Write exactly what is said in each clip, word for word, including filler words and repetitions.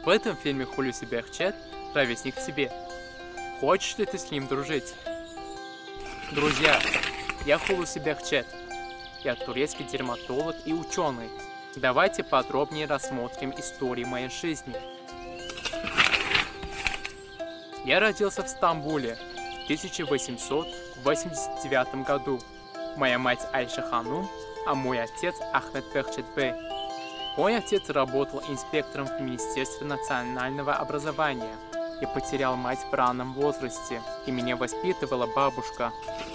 В этом фильме Хулюси Бехчет ровесник тебе. Хочешь ли ты с ним дружить? Друзья, я Хулюси Бехчет. Я турецкий дерматолог и ученый. Давайте подробнее рассмотрим историю моей жизни. Я родился в Стамбуле в тысяча восемьсот восемьдесят девятом году. Моя мать Айша Ханум, а мой отец Ахмед Бехчет Бей. Мой отец работал инспектором в Министерстве национального образования. Я потерял мать в раннем возрасте, и меня воспитывала бабушка.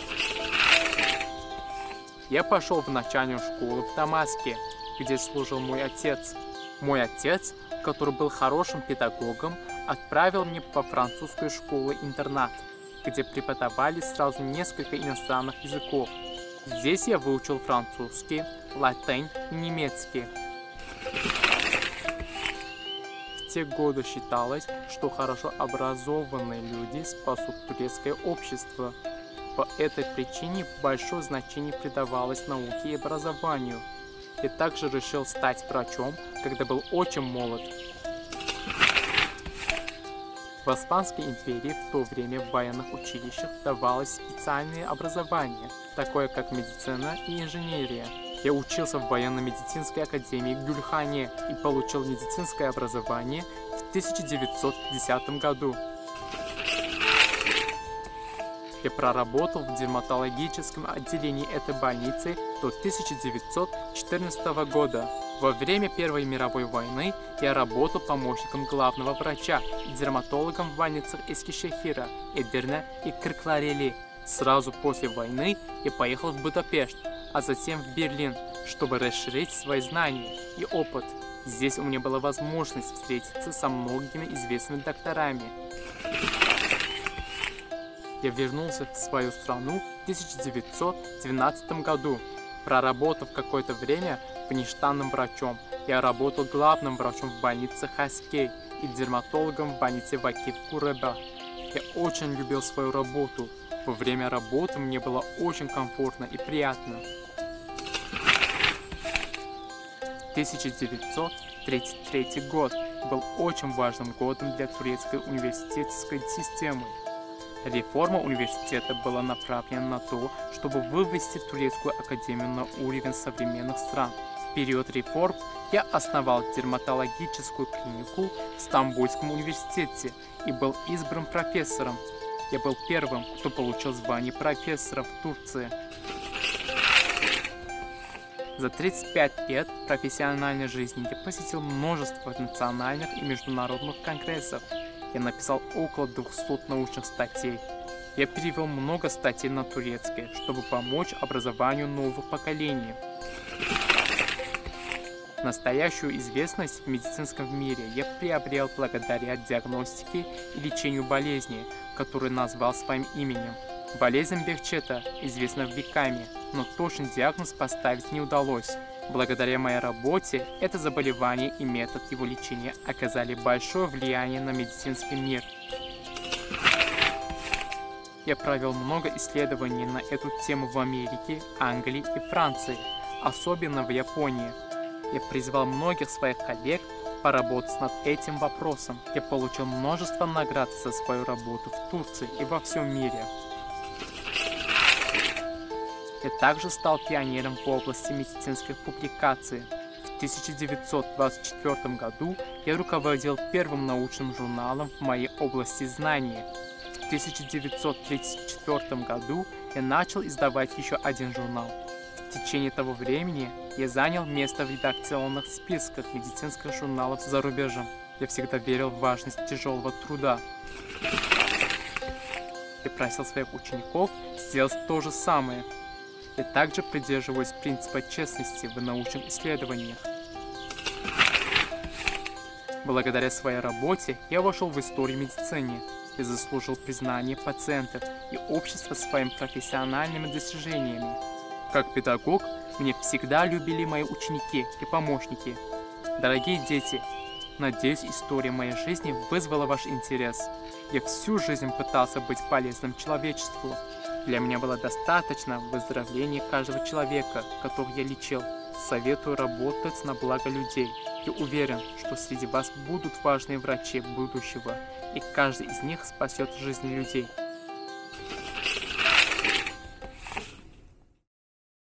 Я пошел в начальную школу в Дамаске, где служил мой отец. Мой отец, который был хорошим педагогом, отправил меня во французскую школу-интернат, где преподавали сразу несколько иностранных языков. Здесь я выучил французский, латынь и немецкий. В те годы считалось, что хорошо образованные люди спасут турецкое общество. По этой причине большое значение придавалось науке и образованию. Я также решил стать врачом, когда был очень молод. В Османской империи в то время в военных училищах давалось специальное образование, такое как медицина и инженерия. Я учился в военно-медицинской академии Гюльхане и получил медицинское образование в тысяча девятьсот десятом году. Я проработал в дерматологическом отделении этой больницы до тысяча девятьсот четырнадцатого года. Во время Первой мировой войны я работал помощником главного врача и дерматологом в больницах Эскишехира, Эдирне и Кыркларели. Сразу после войны я поехал в Будапешт, а затем в Берлин, чтобы расширить свои знания и опыт. Здесь у меня была возможность встретиться со многими известными докторами. Я вернулся в свою страну в тысяча девятьсот двенадцатом году. Проработав какое-то время внештатным врачом, я работал главным врачом в больнице Хаскей и дерматологом в больнице Вакиф Куреба. Я очень любил свою работу. Во время работы мне было очень комфортно и приятно. тысяча девятьсот тридцать третий год был очень важным годом для турецкой университетской системы. Реформа университета была направлена на то, чтобы вывести турецкую академию на уровень современных стран. В период реформ я основал дерматологическую клинику в Стамбульском университете и был избран профессором. Я был первым, кто получил звание профессора в Турции. За тридцать пять лет профессиональной жизни я посетил множество национальных и международных конгрессов. Я написал около двухсот научных статей. Я перевел много статей на турецкий, чтобы помочь образованию новых поколений. Настоящую известность в медицинском мире я приобрел благодаря диагностике и лечению болезней, которую назвал своим именем. Болезнь Бехчета известна веками, но точный диагноз поставить не удалось. Благодаря моей работе это заболевание и метод его лечения оказали большое влияние на медицинский мир. Я провел много исследований на эту тему в Америке, Англии и Франции, особенно в Японии. Я призвал многих своих коллег поработать над этим вопросом. Я получил множество наград за свою работу в Турции и во всем мире. Я также стал пионером в области медицинских публикаций. В тысяча девятьсот двадцать четвёртом году я руководил первым научным журналом в моей области знаний. В тысяча девятьсот тридцать четвёртом году я начал издавать еще один журнал. В течение того времени я занял место в редакционных списках медицинских журналов за рубежом. Я всегда верил в важность тяжелого труда. Я просил своих учеников сделать то же самое. Я также придерживаюсь принципа честности в научных исследованиях. Благодаря своей работе я вошел в историю медицины и заслужил признание пациентов и общества своими профессиональными достижениями. Как педагог, меня всегда любили мои ученики и помощники. Дорогие дети, надеюсь, история моей жизни вызвала ваш интерес. Я всю жизнь пытался быть полезным человечеству. Для меня было достаточно выздоровления каждого человека, которого я лечил. Советую работать на благо людей. Я уверен, что среди вас будут важные врачи будущего, и каждый из них спасет жизни людей.